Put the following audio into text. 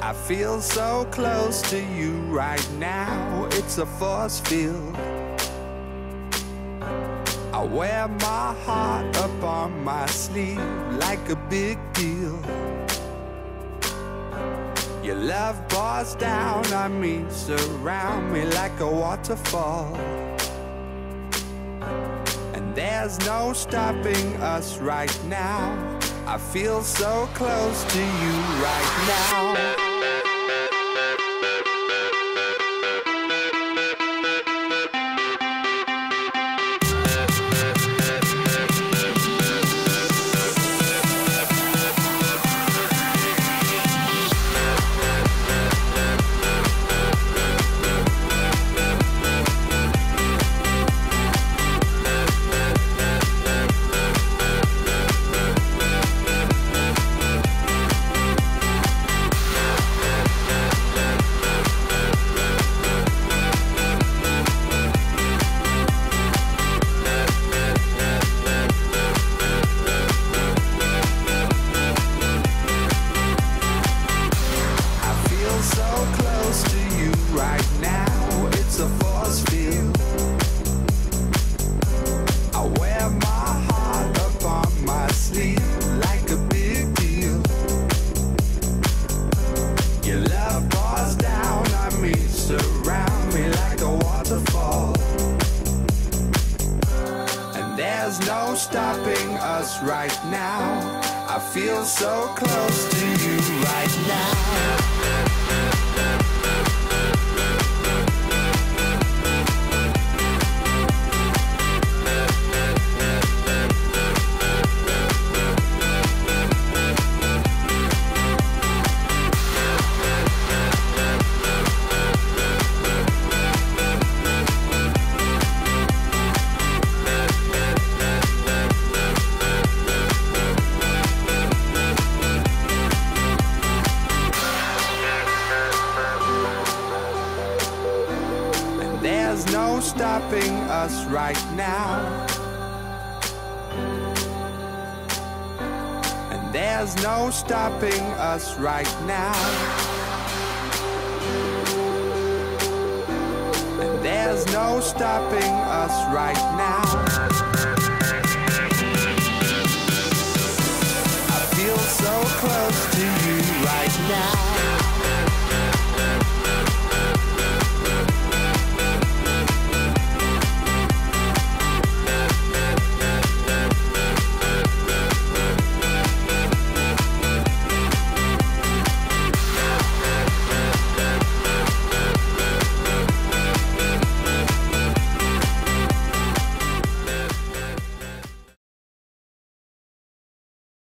I feel so close to you right now. It's a force field. I wear my heart up on my sleeve like a big deal. Your love pours down on me, surround me like a waterfall. And there's no stopping us right now. I feel so close to you right now. There's no stopping us right now. I feel so close to you right now. There's no stopping us right now. And there's no stopping us right now. And there's no stopping us right now. I feel so close to you right now.